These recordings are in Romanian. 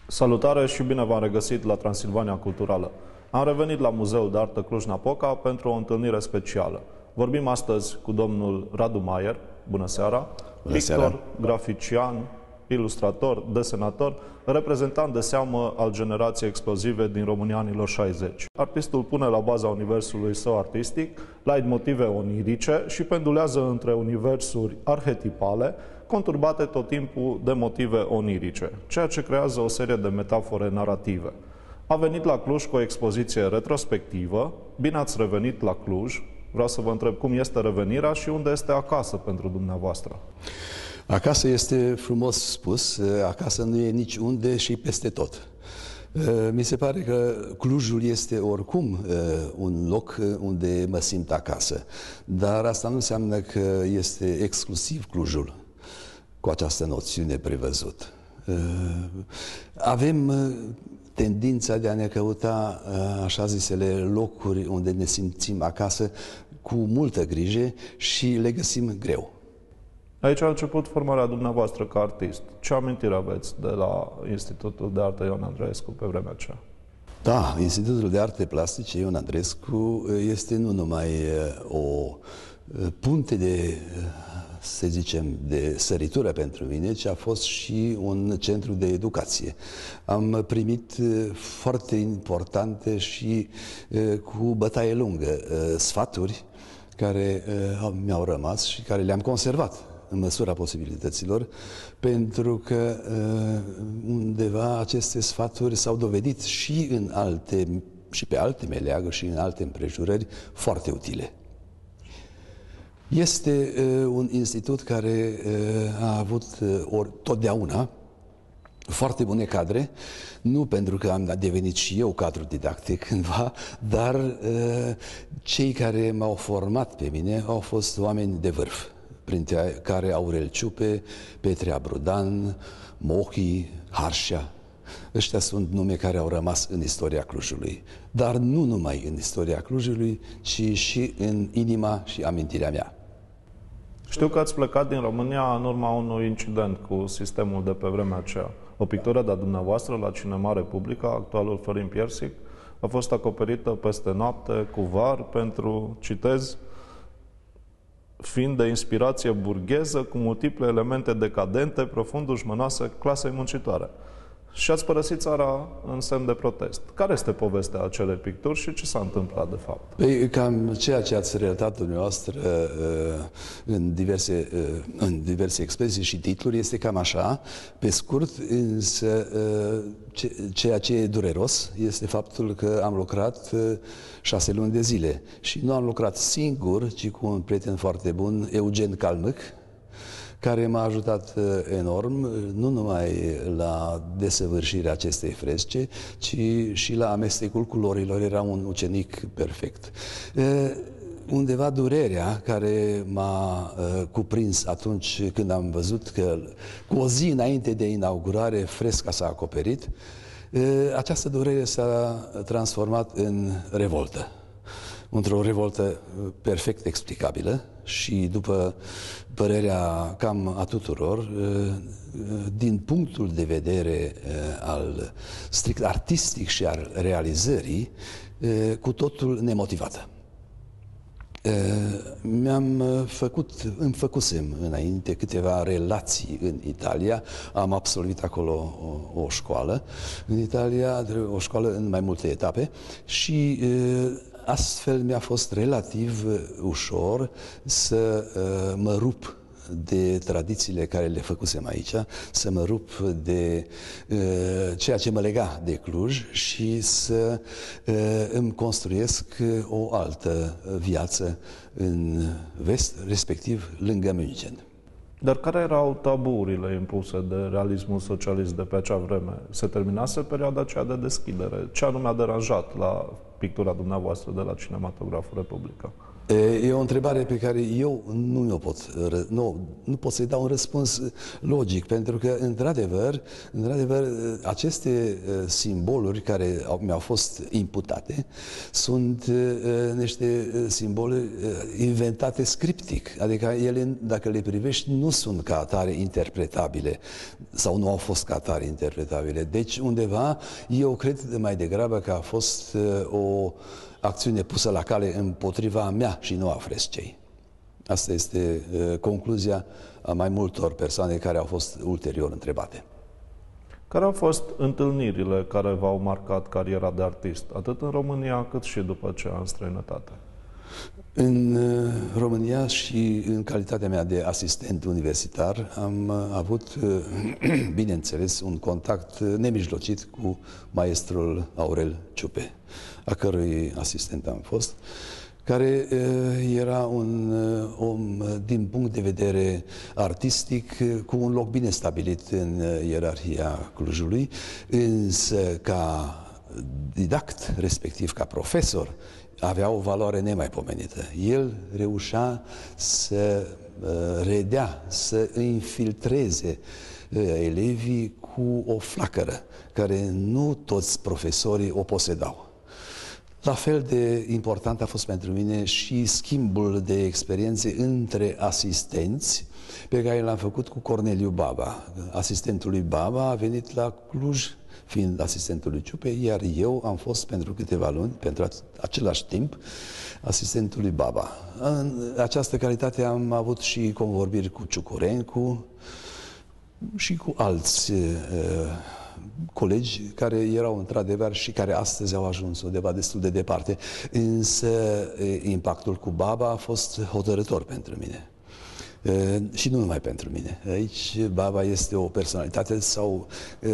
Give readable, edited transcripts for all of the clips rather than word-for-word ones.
Salutare și bine v-am regăsit la Transilvania Culturală. Am revenit la Muzeul de Artă Cluj-Napoca pentru o întâlnire specială. Vorbim astăzi cu domnul Radu Maier. Bună seara! Bună seara! Pictor, grafician, ilustrator, desenator, reprezentant de seamă al generației explozive din România anilor 60. Artistul pune la baza universului său artistic leitmotive onirice și pendulează între universuri arhetipale, conturbate tot timpul de motive onirice, ceea ce creează o serie de metafore narrative. A venit la Cluj cu o expoziție retrospectivă. Bine ați revenit la Cluj. Vreau să vă întreb cum este revenirea și unde este acasă pentru dumneavoastră. Acasă este frumos spus, acasă nu e nici unde și peste tot. Mi se pare că Clujul este oricum un loc unde mă simt acasă, dar asta nu înseamnă că este exclusiv Clujul cu această noțiune prevăzută. Avem tendința de a ne căuta așa zisele locuri unde ne simțim acasă cu multă grijă și le găsim greu. Aici a început formarea dumneavoastră ca artist. Ce amintiri aveți de la Institutul de Artă Ion Andreescu pe vremea aceea? Da, Institutul de Arte Plastice Ion Andreescu este nu numai o punte de, să zicem, de săritură pentru mine, ci a fost și un centru de educație. Am primit foarte importante și cu bătaie lungă sfaturi care mi-au rămas și care le-am conservat în măsura posibilităților, pentru că undeva aceste sfaturi s-au dovedit și pe alte meleaguri și în alte împrejurări foarte utile. Este un institut care a avut totdeauna foarte bune cadre, nu pentru că am devenit și eu cadru didactic cândva, dar cei care m-au format pe mine au fost oameni de vârf, printre care Aurel Ciupe, Petrea Brudan, Mochi, Harșa. Ăștia sunt nume care au rămas în istoria Clujului, dar nu numai în istoria Clujului, ci și în inima și amintirea mea. Știu că ați plecat din România în urma unui incident cu sistemul de pe vremea aceea. O pictură de-a dumneavoastră la Cinema Republica, actualul Florin Piersic, a fost acoperită peste noapte cu var pentru, citez, fiind de inspirație burgheză cu multiple elemente decadente, profund dușmănoase clasei muncitoare. Și ați părăsit țara în semn de protest. Care este povestea acelei picturi și ce s-a întâmplat de fapt? Păi, cam ceea ce ați relatat dumneavoastră în diverse expresii și titluri este cam așa, pe scurt, însă ceea ce e dureros este faptul că am lucrat 6 luni de zile și nu am lucrat singur, ci cu un prieten foarte bun, Eugen Calmâc, care m-a ajutat enorm, nu numai la desăvârșirea acestei fresce, ci și la amestecul culorilor. Era un ucenic perfect. Undeva durerea care m-a cuprins atunci când am văzut că cu o zi înainte de inaugurare fresca s-a acoperit, această durere s-a transformat în revoltă. Într-o revoltă perfect explicabilă și, după părerea cam a tuturor, din punctul de vedere al strict artistic și al realizării, cu totul nemotivată. Îmi făcusem înainte câteva relații în Italia, am absolvit acolo o școală în Italia, o școală în mai multe etape și astfel mi-a fost relativ ușor să mă rup de tradițiile care le făcusem aici, să mă rup de ceea ce mă lega de Cluj și să îmi construiesc o altă viață în vest, respectiv lângă München. Dar care erau taburile impuse de realismul socialist de pe acea vreme? Se terminase perioada aceea de deschidere. Ce anume a deranjat la pictura dumneavoastră de la Cinematograful Republica? E o întrebare pe care eu nu pot să-i dau un răspuns logic, pentru că, într-adevăr, aceste simboluri care mi-au fost imputate sunt niște simboluri inventate scriptic, adică ele, dacă le privești, nu sunt ca atare interpretabile sau nu au fost ca atare interpretabile. Deci, undeva, eu cred mai degrabă că a fost o acțiune pusă la cale împotriva mea și nu a Frescei. Asta este concluzia a mai multor persoane care au fost ulterior întrebate. Care au fost întâlnirile care v-au marcat cariera de artist, atât în România cât și după aceea în străinătate? În România și în calitatea mea de asistent universitar am avut, bineînțeles, un contact nemijlocit cu maestrul Aurel Ciupe, a cărui asistent am fost, care era un om, din punct de vedere artistic, cu un loc bine stabilit în ierarhia Clujului, însă ca didact, respectiv ca profesor, avea o valoare nemaipomenită. El reușea să redea, să infiltreze elevii cu o flacără, care nu toți profesorii o posedau. La fel de important a fost pentru mine și schimbul de experiențe între asistenți pe care l-am făcut cu Corneliu Baba. Asistentul lui Baba a venit la Cluj, fiind asistentul lui Ciupe, iar eu am fost pentru câteva luni, pentru același timp, asistentul lui Baba. În această calitate am avut și convorbiri cu Ciucurencu și cu alți colegi care erau într-adevăr și care astăzi au ajuns undeva destul de departe, însă impactul cu Baba a fost hotărător pentru mine. Și nu numai pentru mine. Aici Baba este o personalitate sau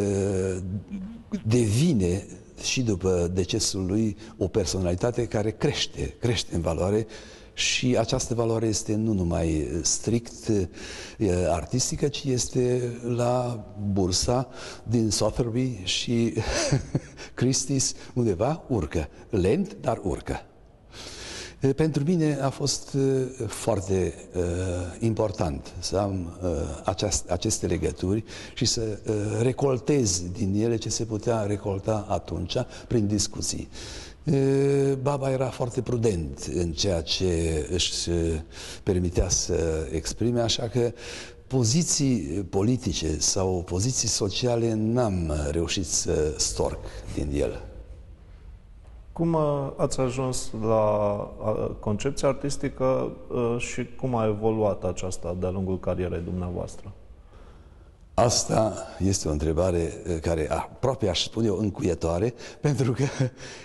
devine și după decesul lui o personalitate care crește în valoare. Și această valoare este nu numai strict artistică, ci este la bursa din Sotheby și Christie's, undeva urcă. Lent, dar urcă. Pentru mine a fost foarte important să am aceste legături și să recoltez din ele ce se putea recolta atunci prin discuții. Baba era foarte prudent în ceea ce își permitea să exprime, așa că poziții politice sau poziții sociale n-am reușit să storc din el. Cum ați ajuns la concepția artistică și cum a evoluat aceasta de-a lungul carierei dumneavoastră? Asta este o întrebare care aproape aș spune eu încuietoare, pentru că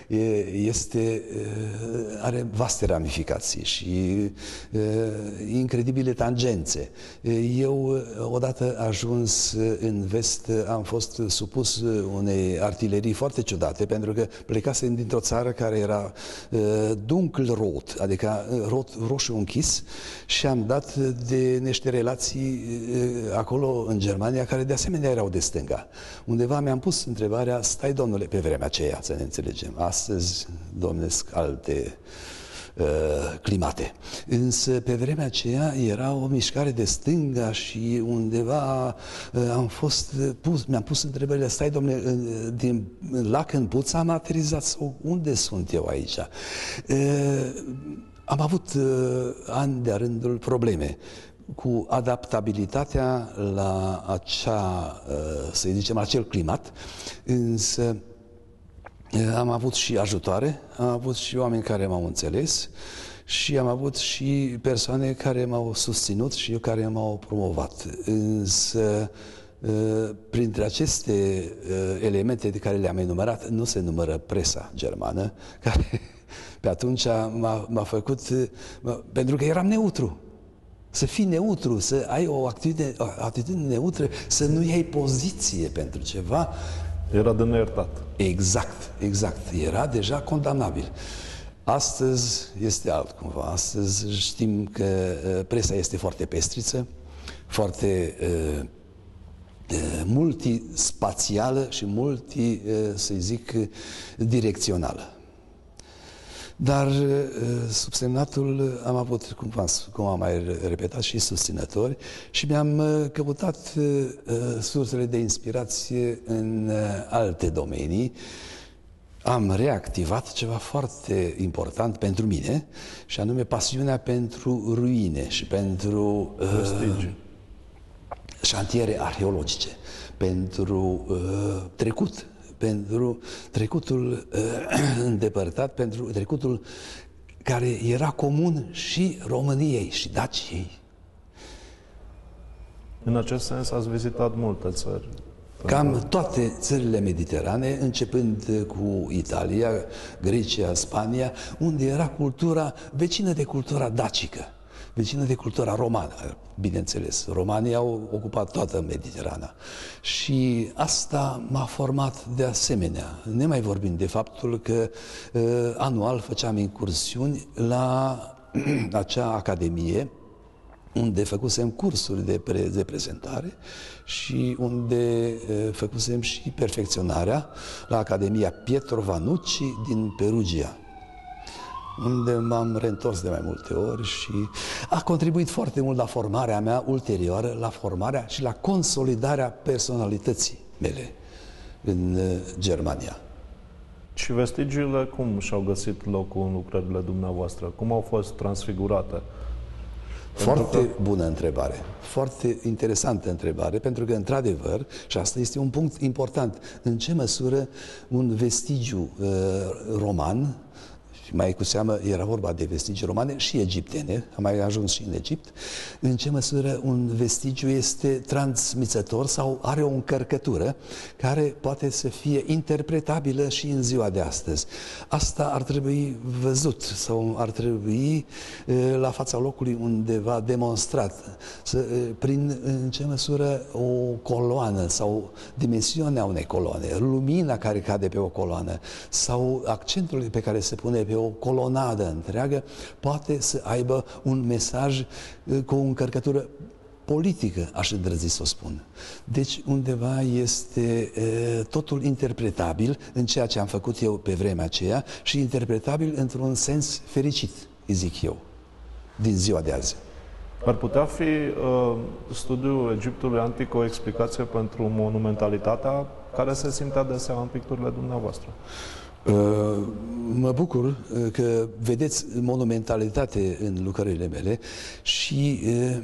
are vaste ramificații și incredibile tangențe. Eu, odată ajuns în vest, am fost supus unei artilerii foarte ciudate, pentru că plecasem dintr-o țară care era dunkelrot, adică roșu închis, și am dat de niște relații acolo în Germania, care de asemenea erau de stânga. Undeva mi-am pus întrebarea, stai domnule, pe vremea aceea, să ne înțelegem, astăzi domnesc alte climate. Însă pe vremea aceea era o mișcare de stânga și undeva mi-am pus întrebările, stai domnule, din lac în puț am aterizat sau unde sunt eu aici? Am avut ani de-a rândul probleme cu adaptabilitatea la să zicem, acel climat, însă am avut și ajutoare, am avut și oameni care m-au înțeles și am avut și persoane care m-au susținut și care m-au promovat. Însă, printre aceste elemente de care le-am enumerat, nu se numără presa germană, care pe atunci m-a făcut, pentru că eram neutru. Să fii neutru, să ai o atitudine neutră, să nu iei poziție pentru ceva. Era de neiertat. Exact. Era deja condamnabil. Astăzi este altcumva. Astăzi știm că presa este foarte pestriță, foarte multispațială și să zic, direcțională. Dar subsemnatul am avut, cum am mai repetat, și susținători și mi-am căutat sursele de inspirație în alte domenii. Am reactivat ceva foarte important pentru mine, și anume pasiunea pentru ruine și pentru șantiere arheologice, pentru trecut, pentru trecutul îndepărtat, pentru trecutul care era comun și României și Daciei. În acest sens ați vizitat multe țări. Cam toate țările mediterane, începând cu Italia, Grecia, Spania, unde era cultura vecină de cultura dacică, vecină de cultura romană, bineînțeles. Romanii au ocupat toată Mediterana. Și asta m-a format de asemenea, nemai vorbind de faptul că anual făceam incursiuni la acea academie, unde făcusem cursuri de prezentare și unde făcusem și perfecționarea la Academia Pietro Vanucci din Perugia, unde m-am reîntors de mai multe ori și a contribuit foarte mult la formarea mea ulterioară, la formarea și la consolidarea personalității mele în Germania. Și vestigiile cum și-au găsit locul în lucrările dumneavoastră? Cum au fost transfigurate? Foarte bună întrebare, foarte interesantă întrebare, pentru că, într-adevăr, și asta este un punct important, în ce măsură un vestigiu roman, și mai cu seamă era vorba de vestigii romane și egiptene, am mai ajuns și în Egipt, în ce măsură un vestigiu este transmițător sau are o încărcătură care poate să fie interpretabilă și în ziua de astăzi. Asta ar trebui văzut sau ar trebui la fața locului undeva demonstrat, în ce măsură o coloană sau dimensiunea unei coloane, lumina care cade pe o coloană sau accentul pe care se pune pe o colonadă întreagă poate să aibă un mesaj cu o încărcătură politică, aș îndrăzi să o spun. Deci undeva este totul interpretabil în ceea ce am făcut eu pe vremea aceea și interpretabil într-un sens fericit, îi zic eu, din ziua de azi. Ar putea fi studiul Egiptului antic o explicație pentru monumentalitatea care se simte adesea în picturile dumneavoastră? Mă bucur că vedeți monumentalitate în lucrările mele și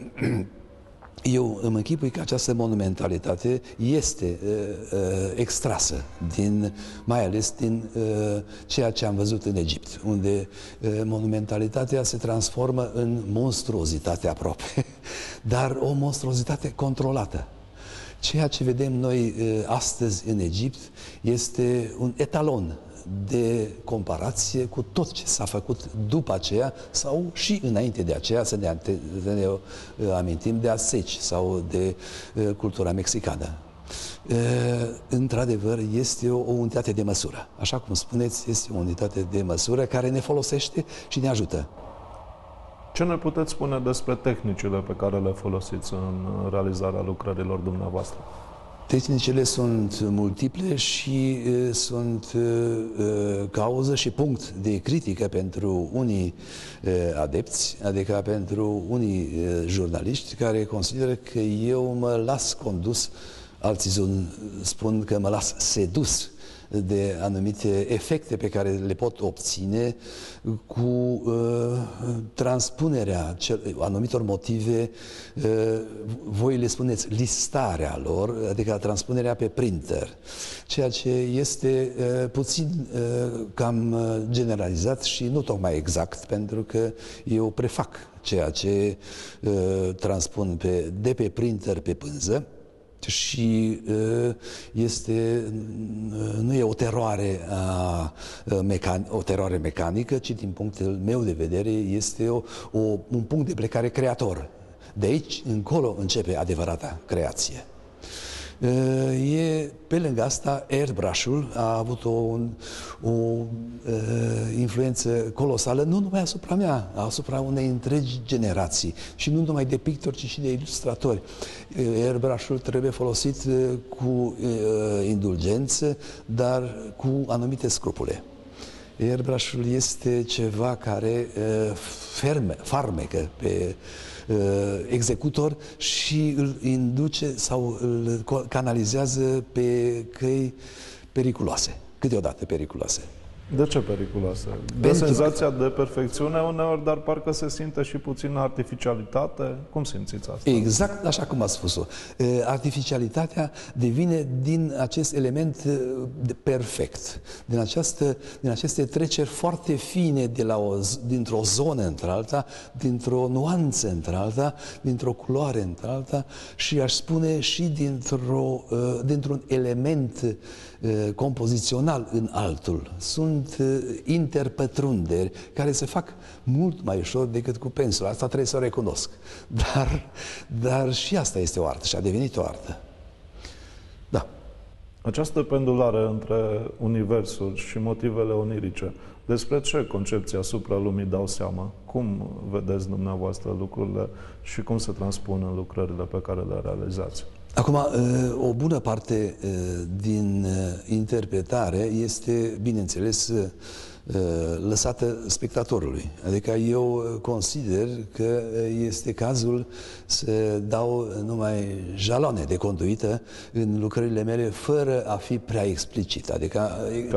eu îmi închipui că această monumentalitate este extrasă mai ales din ceea ce am văzut în Egipt, unde monumentalitatea se transformă în monstruozitate aproape, dar o monstruozitate controlată. Ceea ce vedem noi astăzi în Egipt este un etalon de comparație cu tot ce s-a făcut după aceea sau și înainte de aceea, să ne amintim de Azteci sau de cultura mexicană. Într-adevăr, este o unitate de măsură. Așa cum spuneți, este o unitate de măsură care ne folosește și ne ajută. Ce ne puteți spune despre tehnicile pe care le folosiți în realizarea lucrărilor dumneavoastră? Tehnicile sunt multiple și sunt cauză și punct de critică pentru unii adepți, adică pentru unii jurnaliști care consideră că eu mă las condus, alții spun că mă las sedus de anumite efecte pe care le pot obține cu transpunerea anumitor motive, voi le spuneți listarea lor, adică transpunerea pe printer, ceea ce este puțin cam generalizat și nu tocmai exact, pentru că eu prefac ceea ce transpun de pe printer pe pânză, și nu e o teroare, o teroare mecanică, ci din punctul meu de vedere este un punct de plecare creator. De aici încolo începe adevărata creație. Pe lângă asta, airbrush-ul a avut o influență colosală, nu numai asupra mea, asupra unei întregi generații, și nu numai de pictori, ci și de ilustratori. Airbrush-ul trebuie folosit cu indulgență, dar cu anumite scrupule. Airbrush-ul este ceva care farmecă pe executor și îl induce sau îl canalizează pe căi periculoase, câteodată periculoase. De ce periculoase? De senzația de perfecțiune uneori, dar parcă se simte și puțină artificialitate. Cum simțiți asta? Exact așa cum ați spus-o. Artificialitatea devine din acest element perfect, din aceste treceri foarte fine dintr-o zonă într-alta, dintr-o nuanță într-alta, dintr-o culoare într-alta și aș spune și dintr-un element compozițional în altul. Sunt interpătrunderi care se fac mult mai ușor decât cu pensul. Asta trebuie să o recunosc. Dar și asta este o artă și a devenit o artă. Da. Această pendulare între universuri și motivele onirice, despre ce concepții asupra lumii dau seama? Cum vedeți dumneavoastră lucrurile și cum se transpun în lucrările pe care le realizați? Acum, o bună parte din interpretare este, bineînțeles, lăsată spectatorului. Adică eu consider că este cazul să dau numai jaloane de conduită în lucrările mele fără a fi prea explicit. Adică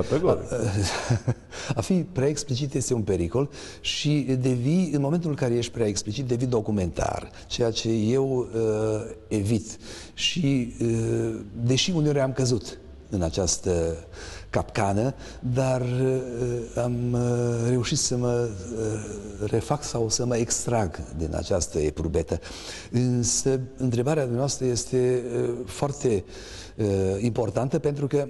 a fi prea explicit este un pericol și devii, în momentul în care ești prea explicit, devii documentar, ceea ce eu evit. Și deși uneori am căzut în această capcană, dar am reușit să mă refac sau să mă extrag din această eprubetă. Însă, întrebarea dumneavoastră este foarte importantă pentru că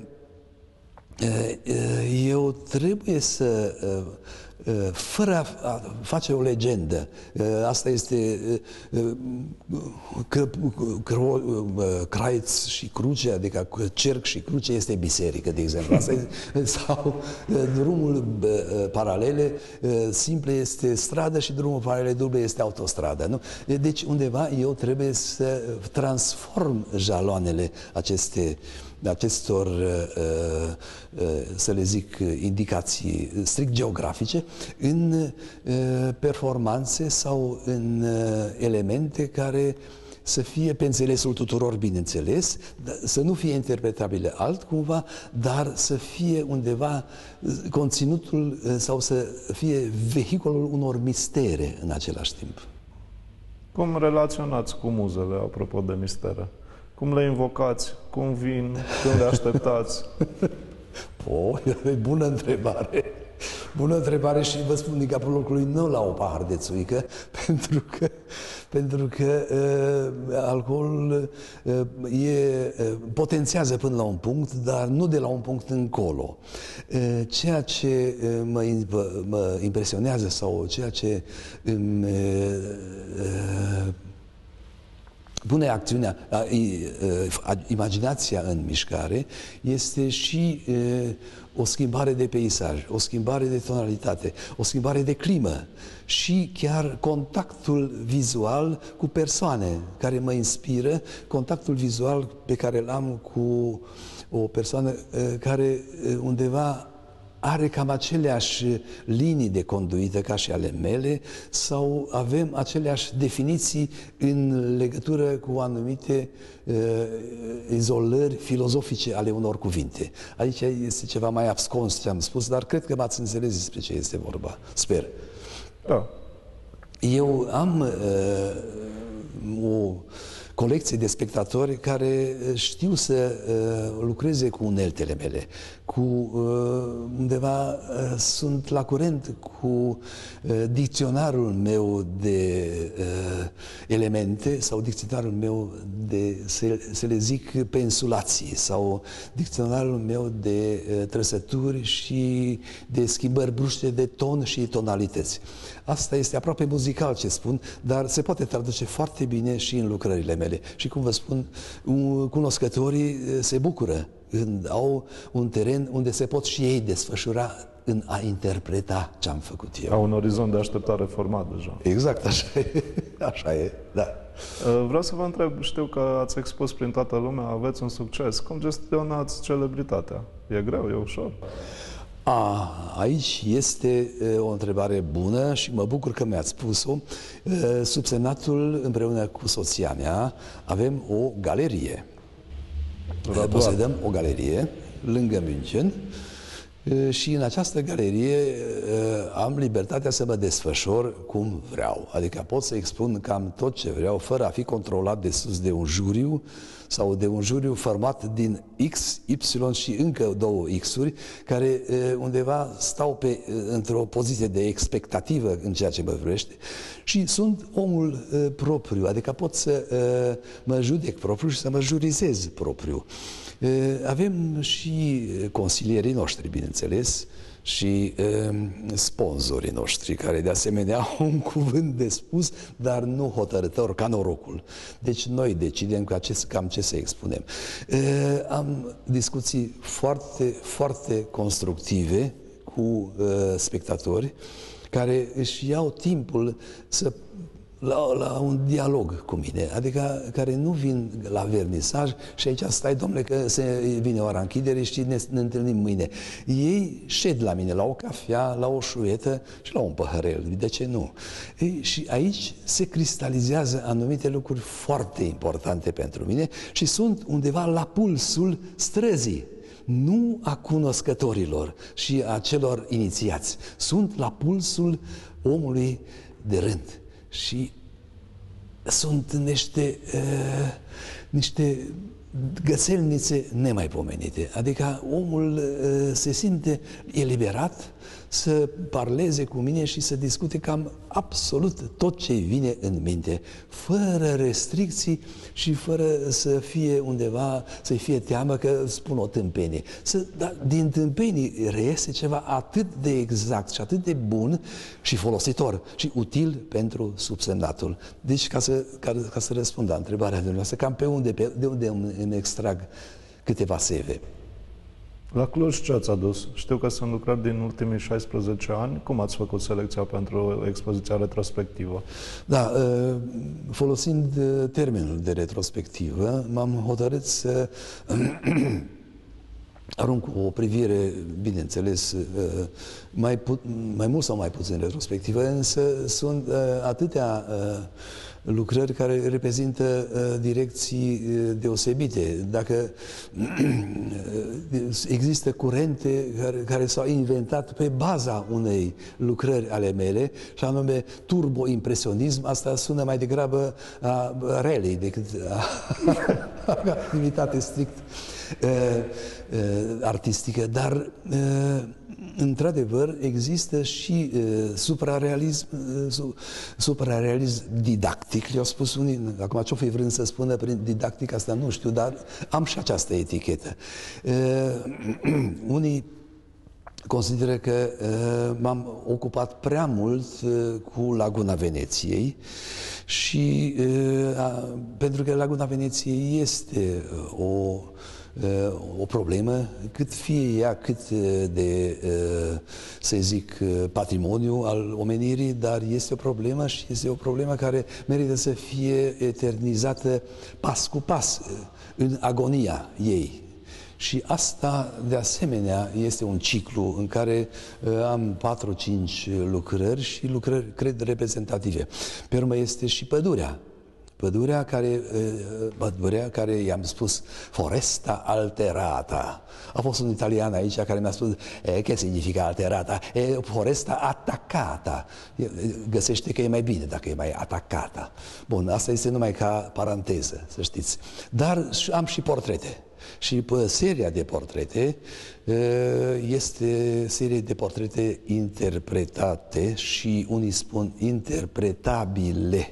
eu trebuie să fără a face o legendă. Asta este craiț și cruce, adică cerc și cruce este biserică, de exemplu. Asta este, sau drumul paralele simple este stradă și drumul paralele duble este autostradă. Nu? Deci undeva eu trebuie să transform jaloanele acestor, să le zic, indicații strict geografice în performanțe sau în elemente care să fie pe înțelesul tuturor, bineînțeles, să nu fie interpretabile altcumva, dar să fie undeva conținutul sau să fie vehiculul unor mistere în același timp. Cum relaționați cu muzele, apropo de mistere? Cum le invocați? Cum vin? Când le așteptați? E bună întrebare. Bună întrebare și vă spun din capul locului nu la o pahar de țuică, pentru că alcoolul potențează până la un punct, dar nu de la un punct încolo. Ceea ce mă impresionează sau ceea ce îmi pune imaginația în mișcare este și o schimbare de peisaj, o schimbare de tonalitate, o schimbare de climă și chiar contactul vizual cu persoane care mă inspiră, contactul vizual pe care îl am cu o persoană care undeva are cam aceleași linii de conduită ca și ale mele sau avem aceleași definiții în legătură cu anumite izolări filozofice ale unor cuvinte. Aici este ceva mai abscons ce am spus, dar cred că m-ați înțeles despre ce este vorba. Sper. Da. Eu am o colecție de spectatori care știu să lucreze cu uneltele mele, undeva sunt la curent cu dicționarul meu de elemente sau dicționarul meu de, să le zic, pensulații sau dicționarul meu de trăsături și de schimbări bruște de ton și tonalități. Asta este aproape muzical ce spun, dar se poate traduce foarte bine și în lucrările mele. Și cum vă spun, cunoscătorii se bucură când au un teren unde se pot și ei desfășura în a interpreta ce am făcut eu. Au un orizont de așteptare format deja. Exact, așa e. Așa e, da. Vreau să vă întreb, știu că ați expus prin toată lumea, aveți un succes. Cum gestionați celebritatea? E greu, e ușor? Aici este o întrebare bună și mă bucur că mi-ați spus-o. Subsemnatul împreună cu soția mea avem o galerie. Posedăm o galerie lângă München și în această galerie am libertatea să mă desfășor cum vreau. Adică pot să expun cam tot ce vreau fără a fi controlat de sus de un juriu sau de un juriu format din X, Y și încă două X-uri care undeva stau într-o poziție de expectativă în ceea ce mă privește și sunt omul propriu, adică pot să mă judec propriu și să mă jurizez propriu. Avem și consilierii noștri, bineînțeles, și sponsorii noștri, care de asemenea au un cuvânt de spus, dar nu hotărător ca norocul. Deci noi decidem cam ce să expunem. Am discuții foarte, foarte constructive cu spectatori care își iau timpul la un dialog cu mine, adică care nu vin la vernisaj și aici stai, domnule, că vine ora închiderii și ne întâlnim mâine. Ei șed la mine la o cafea, la o șuietă și la un păhărel. De ce nu? Și aici se cristalizează anumite lucruri foarte importante pentru mine și sunt undeva la pulsul străzii, nu a cunoscătorilor și a celor inițiați. Sunt la pulsul omului de rând. Și sunt niște găselnițe nemaipomenite. Adică omul se simte eliberat să parleze cu mine și să discute cam absolut tot ce vine în minte, fără restricții și fără să fie undeva, să-i fie teamă că spun o tâmpenie. Dar din tâmpenii reiese ceva atât de exact și atât de bun și folositor și util pentru subsemnatul. Deci, ca să răspund la întrebarea dumneavoastră, cam de unde îmi extrag câteva seve. La Cluj ce ați adus? Știu că sunt lucrări din ultimii 16 ani. Cum ați făcut selecția pentru expoziția retrospectivă? Da, folosind termenul de retrospectivă, m-am hotărât să arunc o privire, bineînțeles, mai mult sau mai puțin retrospectivă, însă sunt atâtea lucrări care reprezintă direcții deosebite. Dacă există curente care s-au inventat pe baza unei lucrări ale mele, și anume turbo-impresionism, asta sună mai degrabă a relei decât a activitate strict artistică, dar într-adevăr există și suprarealism didactic, le-au spus unii, acum ce-o fi vrând să spună prin didactic, asta nu știu, dar am și această etichetă. Unii consideră că m-am ocupat prea mult cu Laguna Veneției și pentru că Laguna Veneției este o problemă, cât fie ea cât de, să zic, patrimoniu al omenirii, dar este o problemă și este o problemă care merită să fie eternizată pas cu pas, în agonia ei. Și asta, de asemenea, este un ciclu în care am 4-5 lucrări și lucrări, cred, reprezentative. Pe urmă este și pădurea. Pădurea care i-am spus Foresta Alterata. A fost un italian aici care mi-a spus ce significa alterata? Foresta Attaccata. Găsește că e mai bine dacă e mai atacata. Bun, asta este numai ca paranteză, să știți. Dar am și portrete. Și seria de portrete este serie de portrete interpretate și unii spun interpretabile.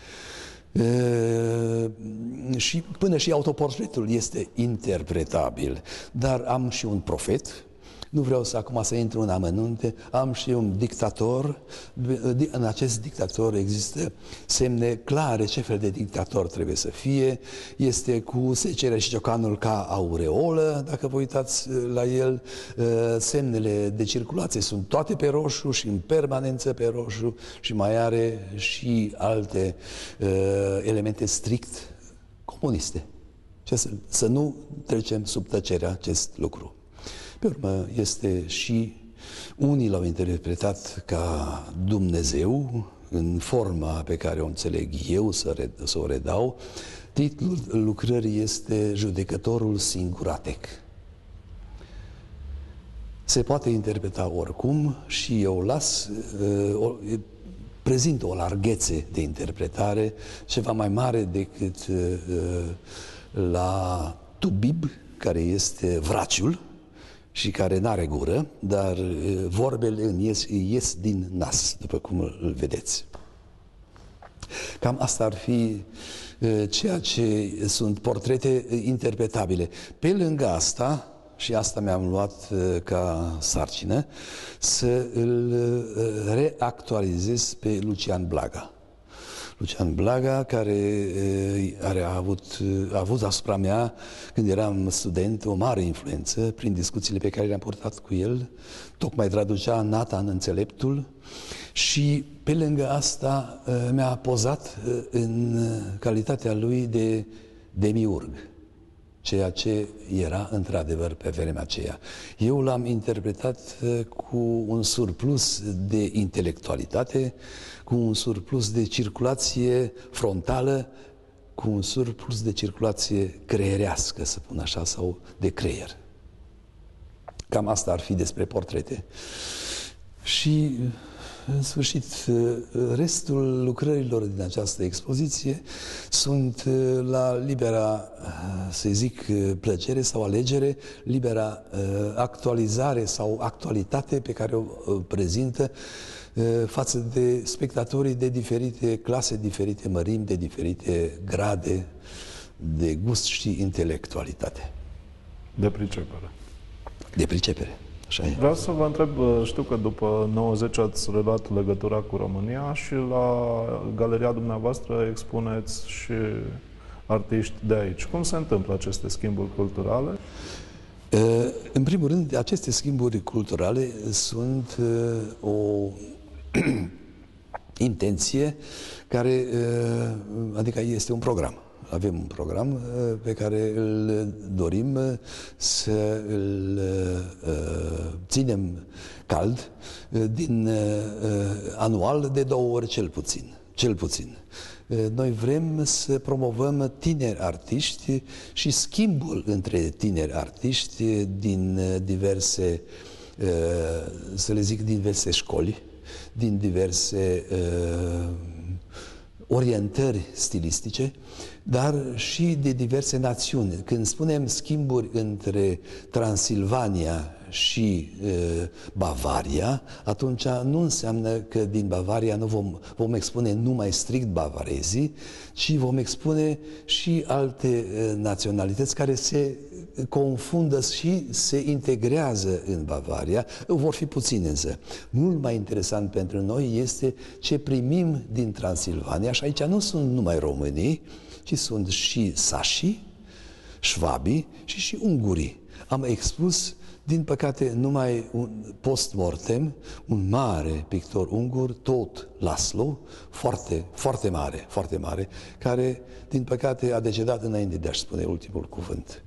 Și până și autoportretul este interpretabil, dar am și un profet, nu vreau acum să intru în amănunte, am și un dictator, în acest dictator există semne clare ce fel de dictator trebuie să fie, este cu secerea și ciocanul ca aureolă, dacă vă uitați la el, semnele de circulație sunt toate pe roșu și în permanență pe roșu și mai are și alte elemente strict comuniste. Să nu trecem sub tăcerea acest lucru. Pe urmă, este și Unii l-au interpretat ca Dumnezeu, în forma pe care o înțeleg eu să o redau. Titlul lucrării este Judecătorul Singuratec. Se poate interpreta oricum și eu prezint o larghețe de interpretare ceva mai mare decât la Tubib, care este vraciul și care n-are gură, dar vorbele ies din nas, după cum îl vedeți. Cam asta ar fi ceea ce sunt portrete interpretabile. Pe lângă asta, și asta mi-am luat ca sarcină, să îl reactualizez pe Lucian Blaga. Lucian Blaga, care a avut asupra mea, când eram student, o mare influență prin discuțiile pe care le-am purtat cu el. Tocmai traducea Nathan Înțeleptul și pe lângă asta mi-a pozat în calitatea lui de demiurg, ceea ce era într-adevăr pe vremea aceea. Eu l-am interpretat cu un surplus de intelectualitate, cu un surplus de circulație frontală, cu un surplus de circulație creierească, să spun așa, sau de creier. Cam asta ar fi despre portrete. Și, în sfârșit, restul lucrărilor din această expoziție sunt la libera, să zic, plăcere sau alegere, libera actualizare sau actualitate pe care o prezintă față de spectatorii de diferite clase, diferite mărimi, de diferite grade de gust și intelectualitate. De pricepere. De pricepere. Așa e. Vreau să vă întreb, știu că după 90 ați reluat legătura cu România și la galeria dumneavoastră expuneți și artiști de aici. Cum se întâmplă aceste schimburi culturale? În primul rând, aceste schimburi culturale sunt o intenție care, adică este un program. Avem un program pe care îl dorim să îl ținem cald anual de 2 ori cel puțin. Cel puțin. Noi vrem să promovăm tineri artiști și schimbul între tineri artiști din diverse, să le zic, diverse școli, din diverse orientări stilistice, dar și de diverse națiuni. Când spunem schimburi între Transilvania și Bavaria, atunci nu înseamnă că din Bavaria nu vom expune numai strict bavarezii, ci vom expune și alte naționalități care se confundă și se integrează în Bavaria. Vor fi puțini însă. Mult mai interesant pentru noi este ce primim din Transilvania, și aici nu sunt numai românii, ci sunt și sașii, șvabii și ungurii. Am expus, din păcate, numai un post-mortem, un mare pictor ungur, tot Laszlo, foarte mare, care, din păcate, a decedat înainte de a-și spune ultimul cuvânt.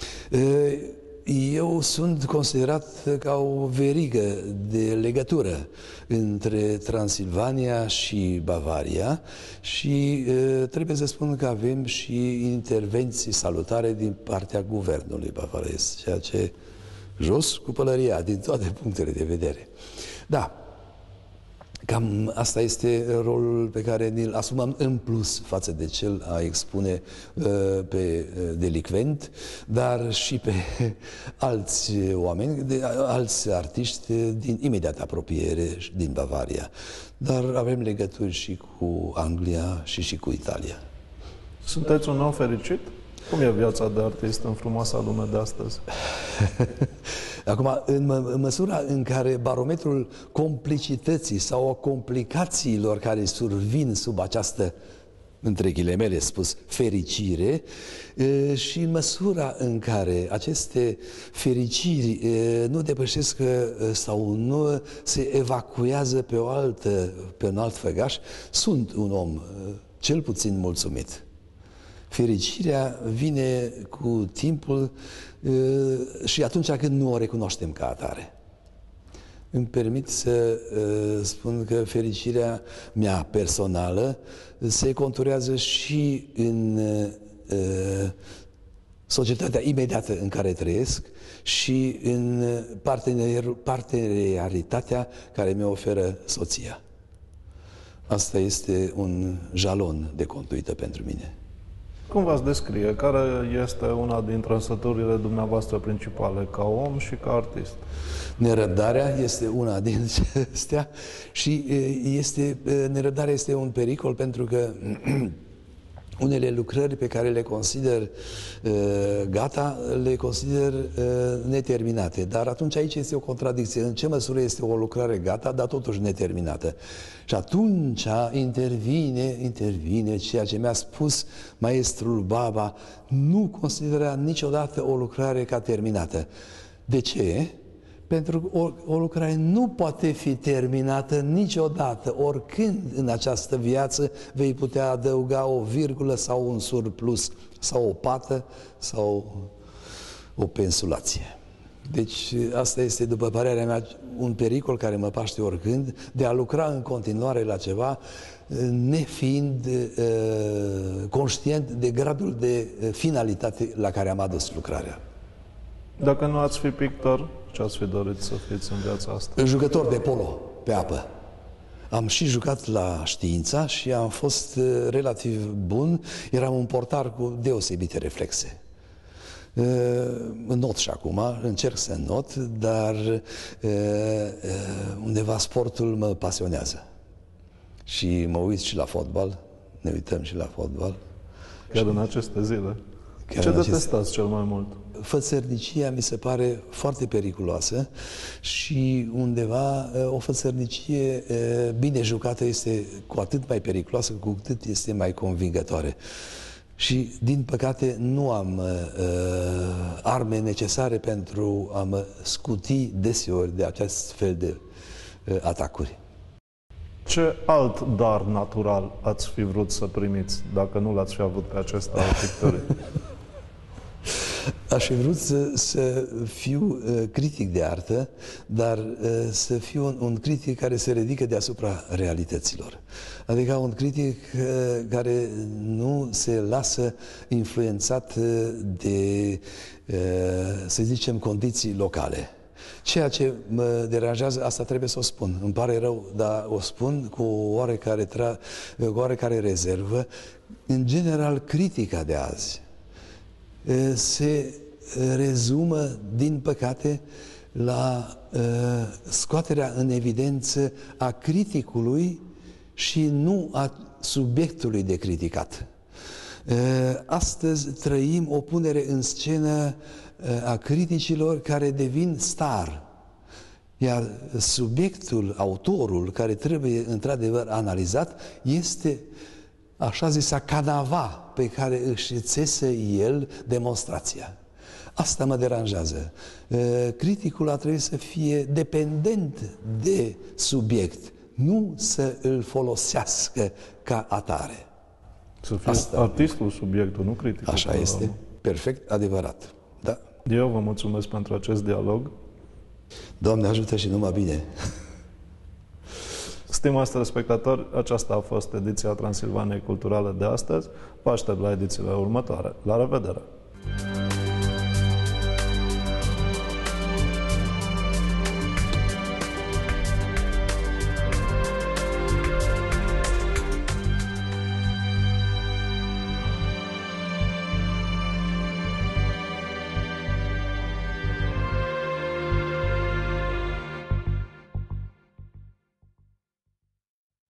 Eu sunt considerat ca o verigă de legătură între Transilvania și Bavaria și trebuie să spun că avem și intervenții salutare din partea guvernului bavarez, ceea ce jos cu pălăria, din toate punctele de vedere. Da, cam asta este rolul pe care ni-l asumăm în plus față de cel a expune pe delicvent, dar și pe alți oameni, alți artiști din imediat apropiere din Bavaria. Dar avem legături și cu Anglia și cu Italia. Sunteți un om fericit? Cum e viața de artist în frumoasa lume de astăzi? Acum, în măsura în care barometrul complicității sau a complicațiilor care survin sub această, între ghilimele spus, fericire, și în măsura în care aceste fericiri nu depășesc sau nu se evacuează pe un alt făgaș, sunt un om cel puțin mulțumit. Fericirea vine cu timpul și atunci când nu o recunoaștem ca atare. îmi permit să spun că fericirea mea personală se conturează și în societatea imediată în care trăiesc și în partenerialitatea care mi-o oferă soția. Asta este un jalon de conduită pentru mine. Cum v-ați descrie? Care este una din trăsăturile dumneavoastră principale ca om și ca artist? Nerăbdarea este una din acestea și nerăbdarea este un pericol pentru că unele lucrări pe care le consider gata, le consider neterminate. Dar atunci aici este o contradicție. În ce măsură este o lucrare gata, dar totuși neterminată? Și atunci intervine ceea ce mi-a spus maestrul Baba: nu considera niciodată o lucrare ca terminată. De ce? Pentru că o lucrare nu poate fi terminată niciodată. Oricând în această viață vei putea adăuga o virgulă sau un surplus, sau o pată, sau o pensulație. Deci asta este, după părerea mea, un pericol care mă paște oricând, de a lucra în continuare la ceva, nefiind conștient de gradul de finalitate la care am adus lucrarea. Dacă nu ați fi pictor, ce ați fi dorit să fiți în viața asta? Jucător de polo pe apă. Am și jucat la Știința și am fost relativ bun. Eram un portar cu deosebite reflexe. Not și acum, încerc să not, dar undeva sportul mă pasionează. Și mă uit și la fotbal, ne uităm și la fotbal. Chiar în aceste zile? Ce detestați cel mai mult? Fățărnicia mi se pare foarte periculoasă și undeva o fățărnicie bine jucată este cu atât mai periculoasă, cu cât este mai convingătoare. Și, din păcate, nu am arme necesare pentru a mă scuti deseori de acest fel de atacuri. Ce alt dar natural ați fi vrut să primiți dacă nu l-ați fi avut pe acesta al pictorii? Aș fi vrut să fiu critic de artă, dar să fiu un critic care se ridică deasupra realităților. Adică un critic care nu se lasă influențat de, să zicem, condiții locale. Ceea ce mă deranjează, asta trebuie să o spun. Îmi pare rău, dar o spun cu oarecare rezervă. În general, critica de azi se rezumă, din păcate, la scoaterea în evidență a criticului și nu a subiectului de criticat. Astăzi trăim o punere în scenă a criticilor care devin star, iar subiectul, autorul, care trebuie într-adevăr analizat, este așa zisa canava pe care își țese el demonstrația. Asta mă deranjează. Criticul a trebuit să fie dependent de subiect, nu să îl folosească ca atare. Să fie artistul subiectul, nu criticul. Așa este, perfect adevărat. Da. Eu vă mulțumesc pentru acest dialog. Doamne ajută și numai bine! Stimați telespectatori, aceasta a fost ediția Transilvaniei Culturale de astăzi. Vă aștept la edițiile următoare. La revedere!